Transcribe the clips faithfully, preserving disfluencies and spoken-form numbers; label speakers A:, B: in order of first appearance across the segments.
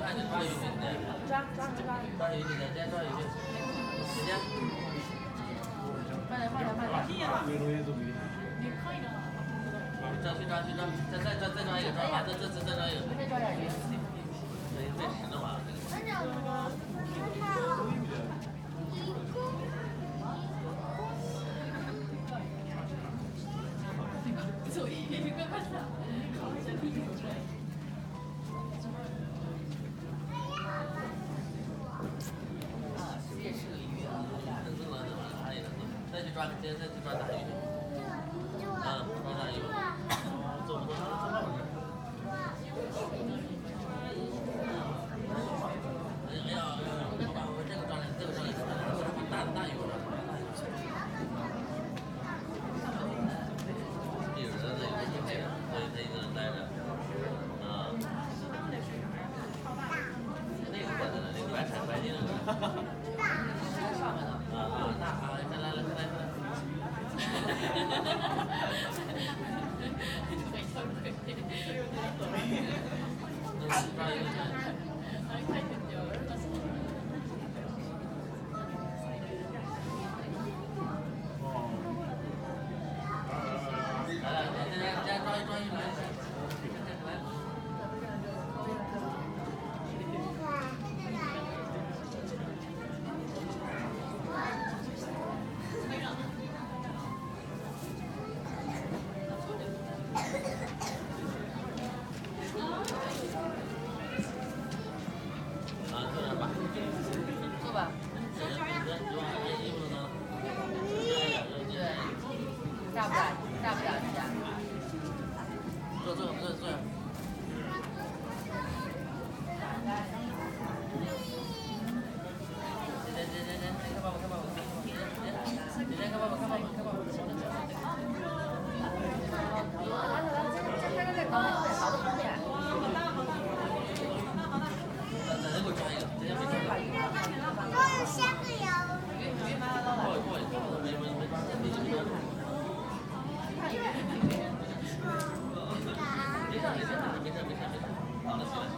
A: 抓抓抓！抓鱼，你再抓鱼，时间。快点快点快点！你可以的。抓去抓去抓，再再抓再抓一个，抓完这这次再抓一个。再抓点鱼。对，被石头嘛。所以一个快点。再去抓，今天再去抓大鱼。嗯，抓大鱼。做不做？哎呀，我把我这个抓来，这个抓来，大大鱼我抓。有人在有人陪着，所以他一个人待着。啊。那个在那里，白菜白净了。上面的。啊啊，大啊，来来来来来。做吧。大不大？大不大？大。坐坐坐坐。来来来来，看爸爸看爸爸，来来看爸爸看爸爸看爸爸。来来来，这个这个高一点，高一点。再再给我抓一个，这边没抓到。
B: 我有三个哟。
A: 鱼鱼买到了。过来过来，没没没，没没没。没事没事没事没事没事，好了行了。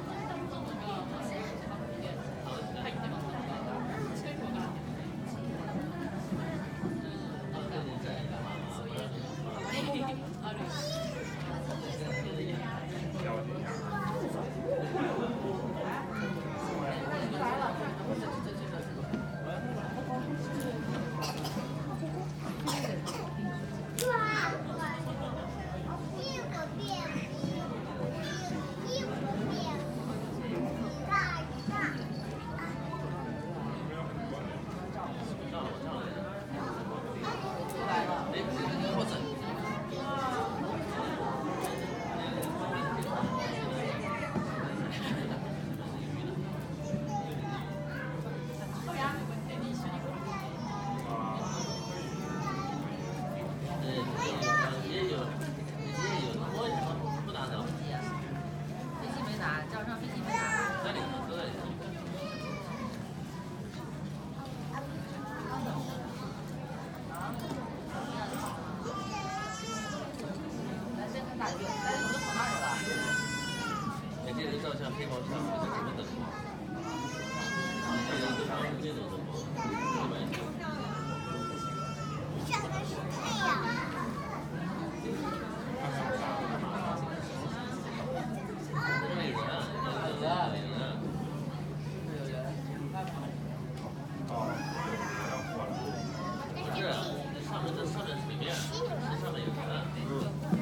A: 这个照相配包相，这什么等级？这个这个这种等级，
B: 长得是太阳。
A: 美人，美人，美人。不是，上面这上面水面，这上面有人。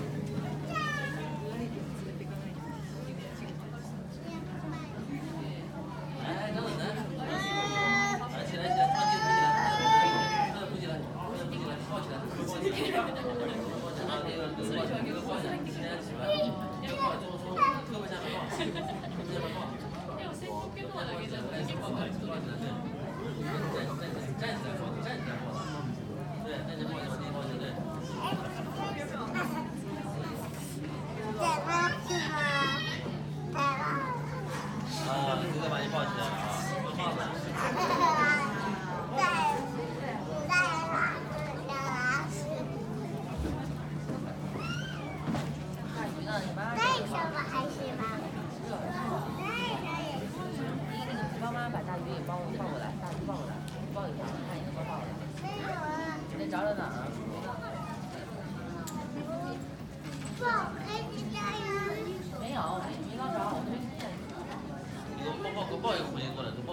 A: 啊，这个把你抱起来了啊，抱着。
B: 带什么还是吗？带着也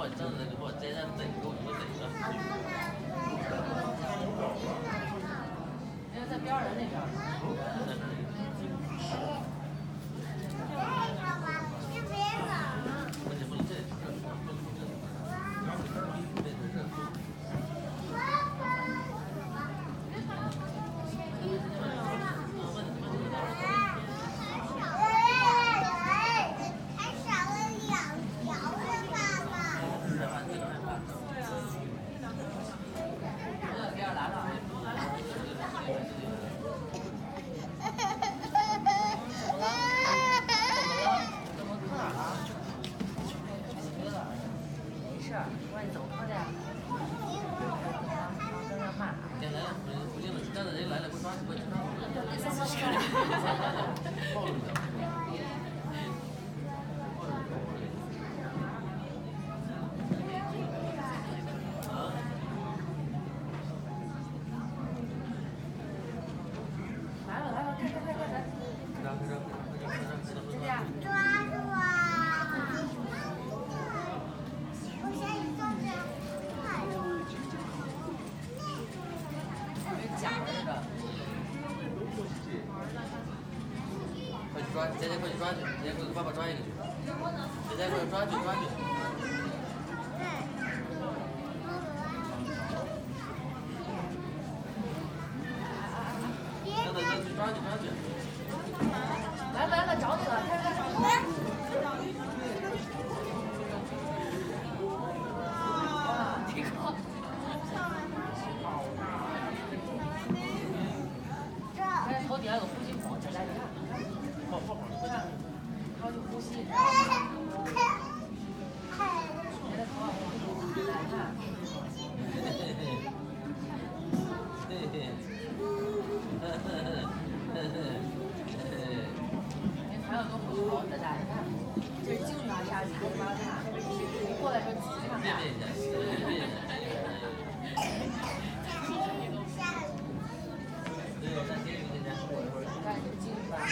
A: 我真的给我接上这个，我就这个。因为在边儿人那边。姐姐过去抓去，姐姐过去爸爸抓一个去。姐姐过去抓去抓去。等等，你去抓去抓去。来来来，找你了，开开找你。哇，挺好。哎，头顶上有呼吸孔，再来你看。泡泡泡的回去，靠近呼吸。现在头发呼吸，来看。嘿嘿嘿，嘿嘿，呵呵呵呵呵。你还有个呼吸孔，再来看。这是精华下去，还是麻辣？过来说仔细看看。别别别别。对，那这个现在看你进去吧。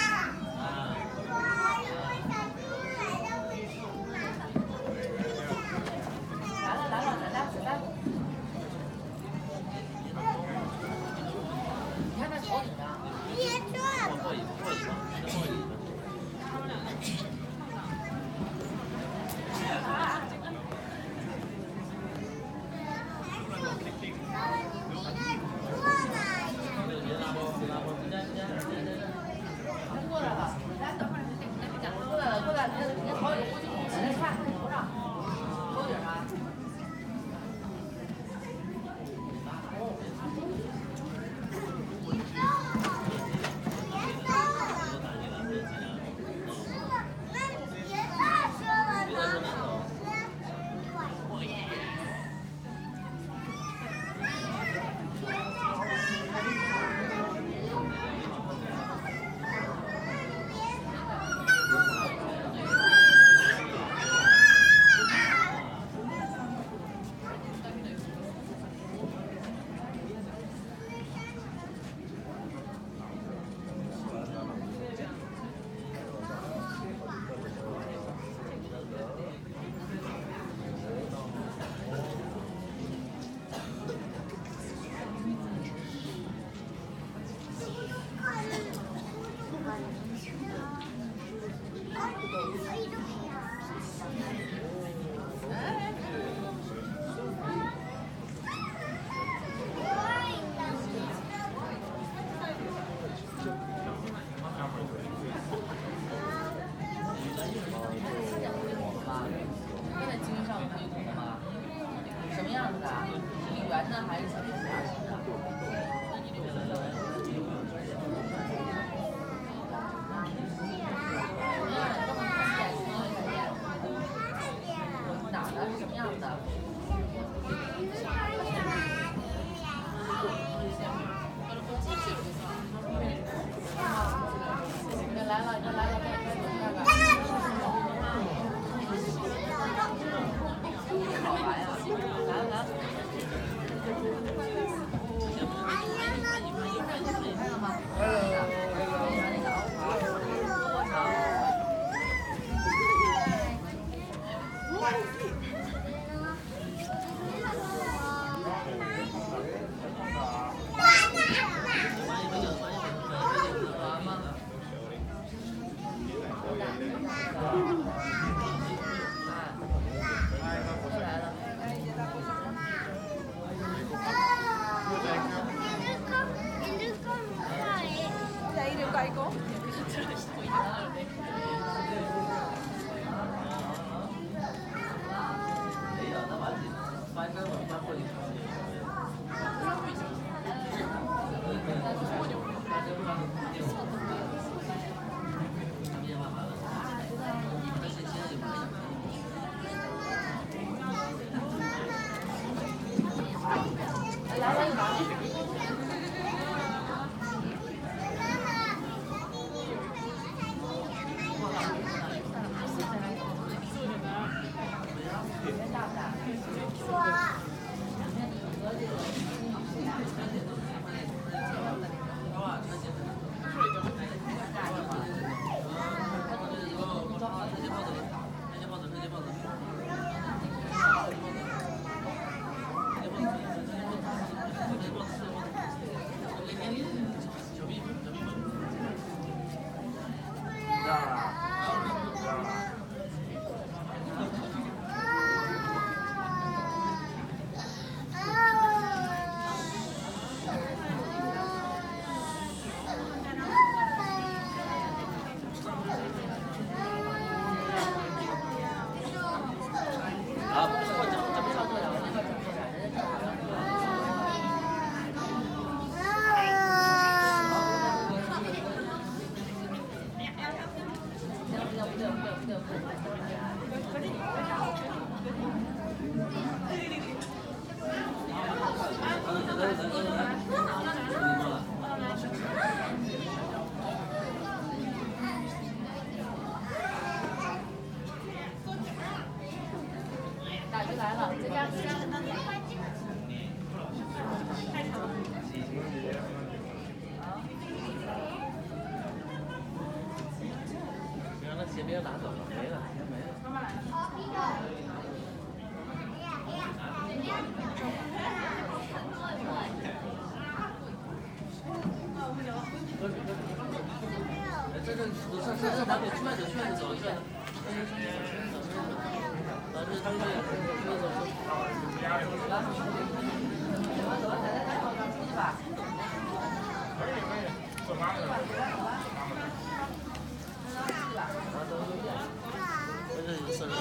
C: 大鱼来了，这家这家。
A: 别让那鞋别拿走了，没了，没了。妈妈来了。这这不是这这拿给出来走，出来走，出来走。老师他们这个出来走，来，走吧，来来来，出去吧。可以可以，走吧走吧。这是是。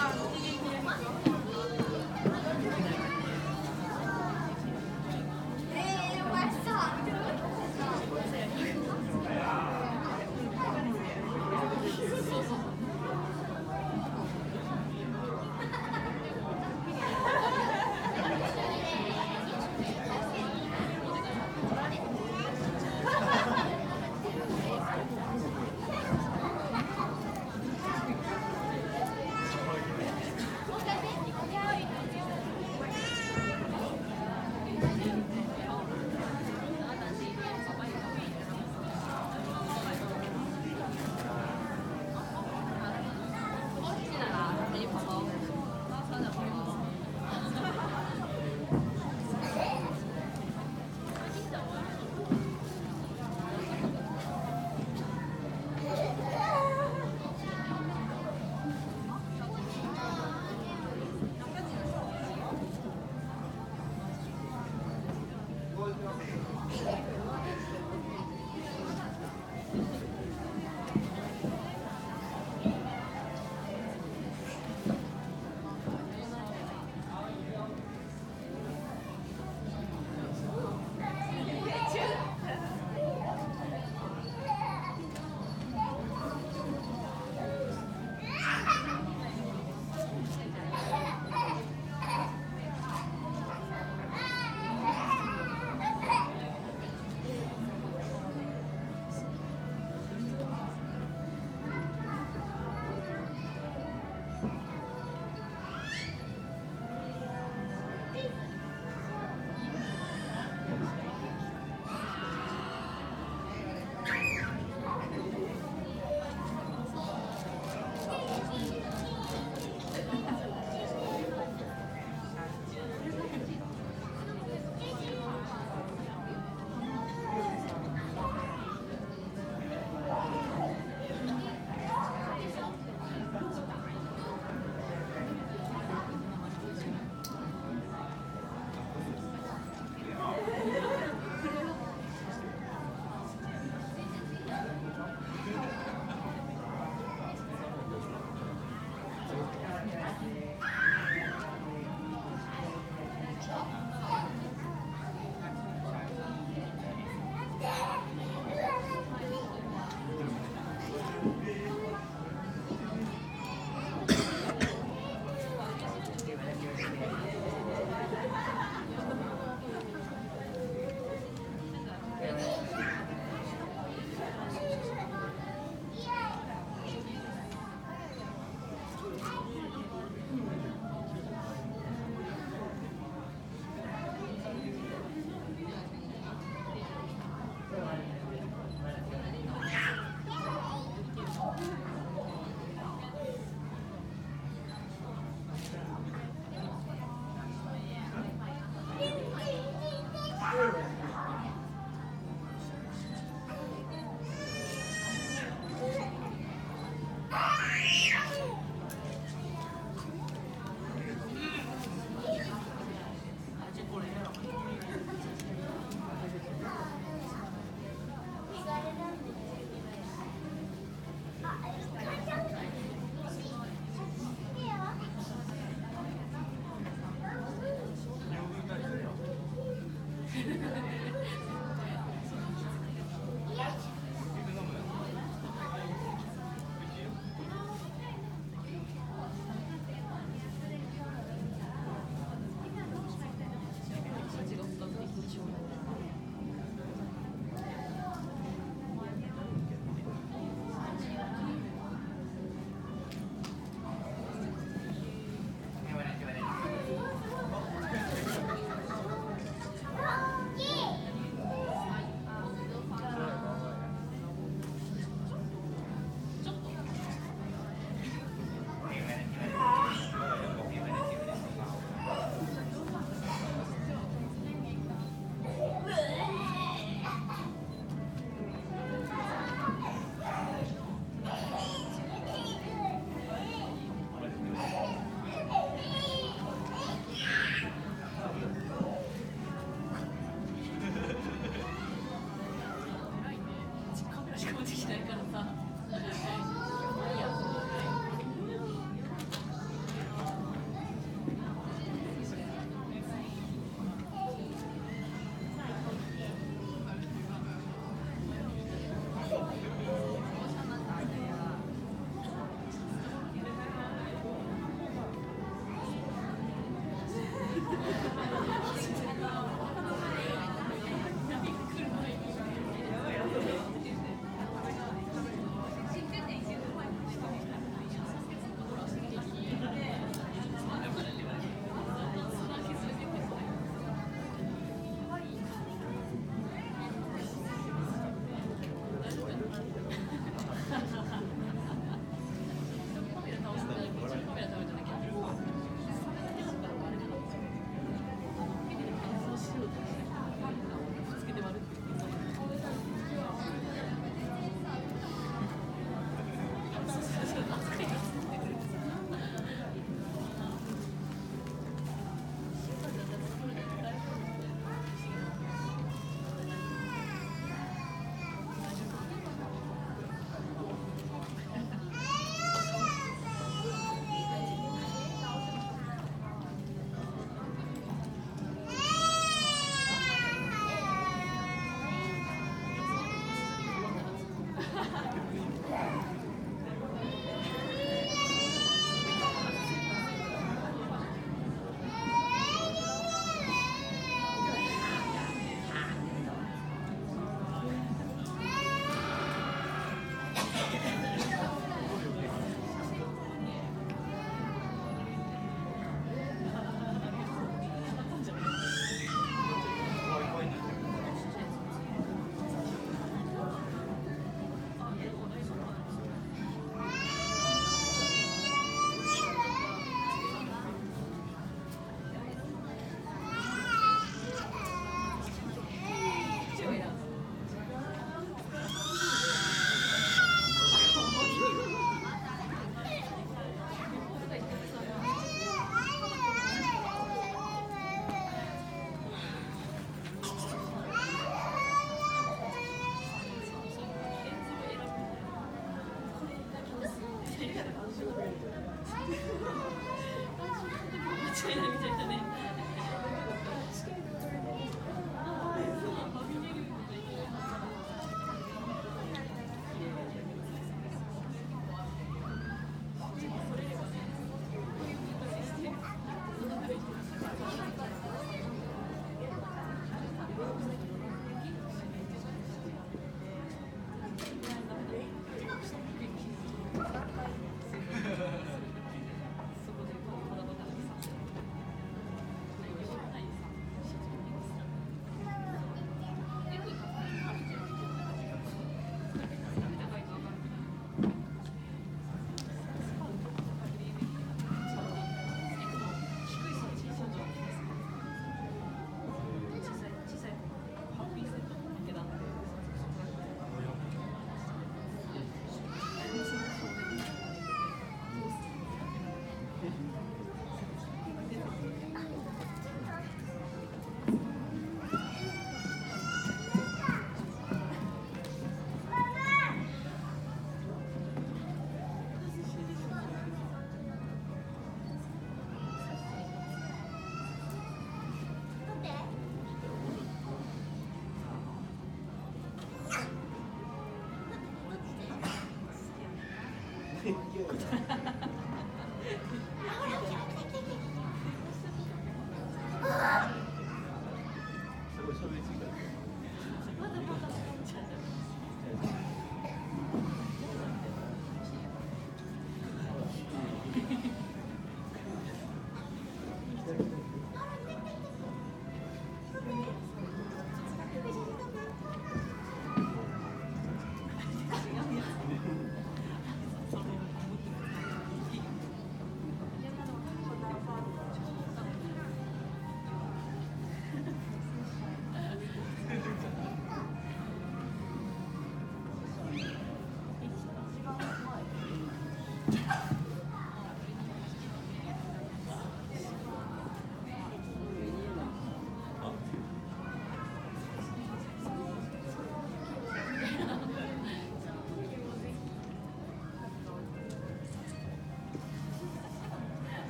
A: い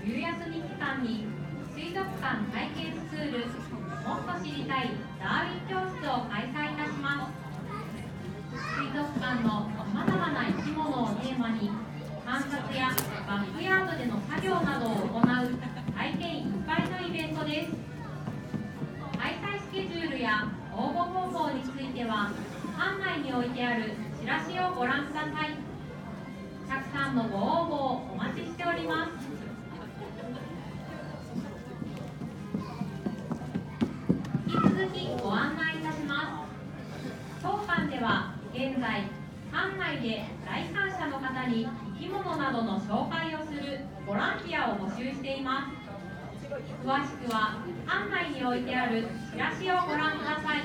D: 冬休み期間に水族館体験スクールもっと知りたいダーウィン教室を開催いたします。水族館のさまざまな生き物をテーマに観察やバックヤードでの作業などを行う体験いっぱいのイベントです。開催スケジュールや応募方法については館内に置いてあるチラシをご覧ください。たくさんのご応募をお待ちしております。引き続きご案内いたします。当館では現在館内で来館者の方に生き物などの紹介をするボランティアを募集しています。詳しくは館内に置いてあるチラシをご覧ください。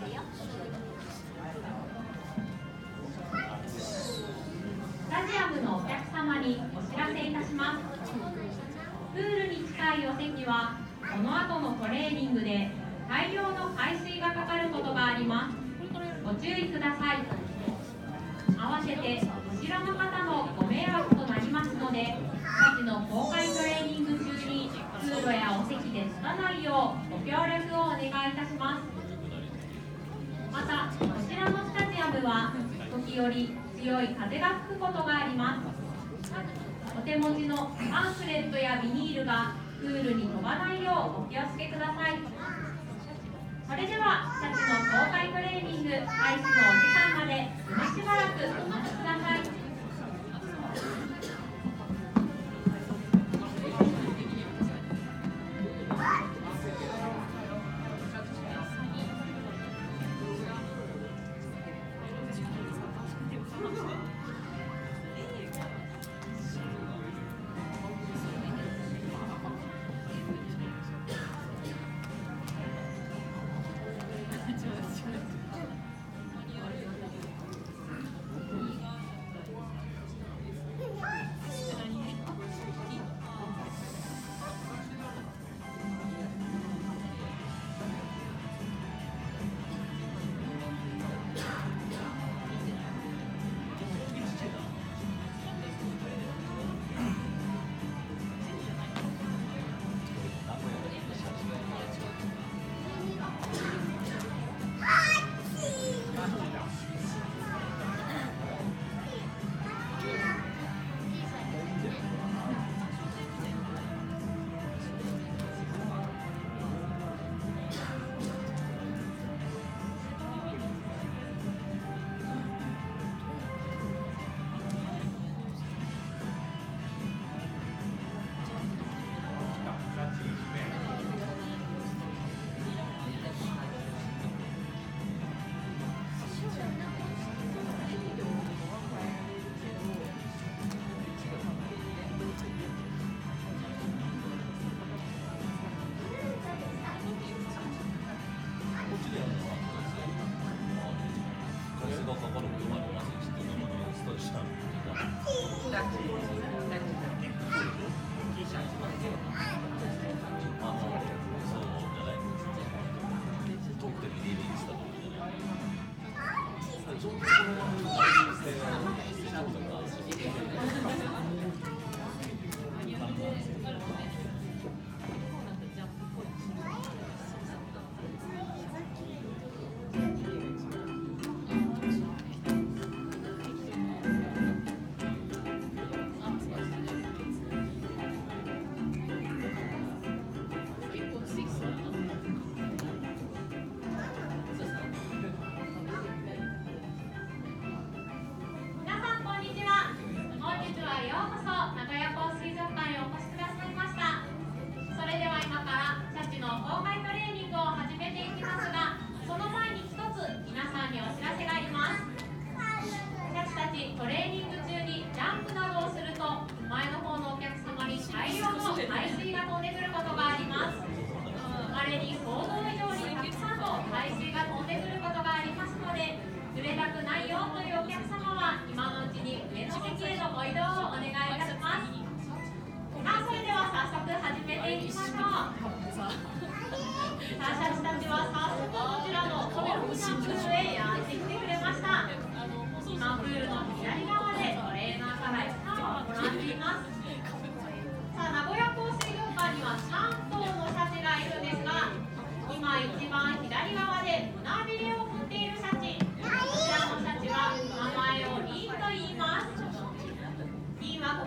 D: スタジアムのお客様にお知らせいたします。プールに近いお席はこの後のトレーニングで大量の海水がかかることがあります。ご注意ください。合わせて後ろの方もご迷惑となりますので、下地の公開トレーニング中に通路やお席でつかないようご協力をお願いいたします。また、こちらのスタジアムは時折強い風が吹くことがあります。お手持ちのパンフレットやビニールがプールに飛ばないようお気をつけください。それでは、シャチの公開トレーニング開始のお時間までもうしばらくお待ちください。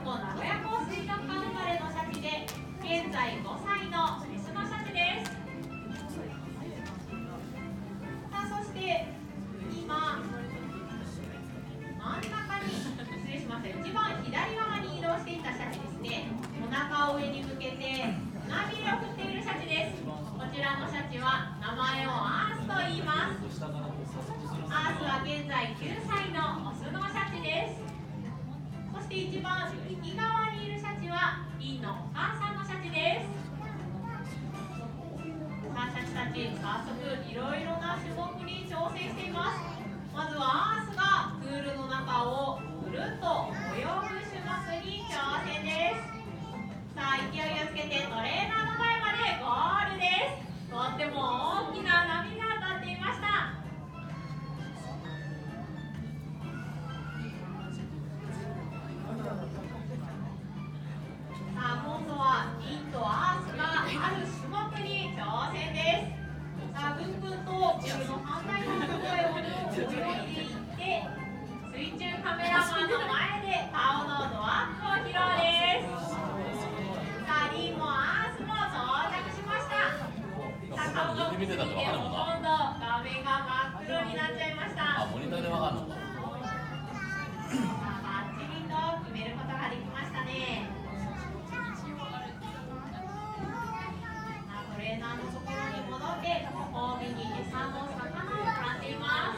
D: こ名古屋港水族館生まれのシャチで、現在ごさいのメスのシャチです。さあ、そして今真ん中に失礼しました一番左側に移動していたシャチですね。お腹を上に向けて胸びれを振っているシャチです。こちらのシャチは名前をアースと言います。アースは現在きゅうさいのオスのシャチです。そして一番右側にいるシャチはインのお母さんのシャチです。さあ、シャチたち早速いろいろな種目に挑戦しています。まずはアースがプールの中をぐるっと泳ぐ種目に挑戦です。さあ、勢いをつけてトレーナーの前までゴールです。とっても大きな波が立っていました。さあ、今度はインとアースがある種目に挑戦です。さあ、ブンブンとプールの反対側の声を泳いでいって水中カメラマンの前で顔のドアップを披露です。さあ、リンもアースも到着しました。さあ、顔が見てもほとんど画面が真っ黒になっちゃいました。
A: あ、モニターでわかるのか。
D: さあ、バッチリと決めることができましたね。トレーナーのところに戻ってご褒美に餌の魚をもらっています。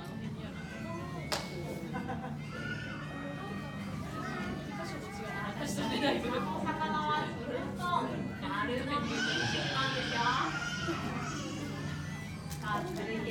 D: その魚はつるんと丸のビキニなんですよ。さあ、続いて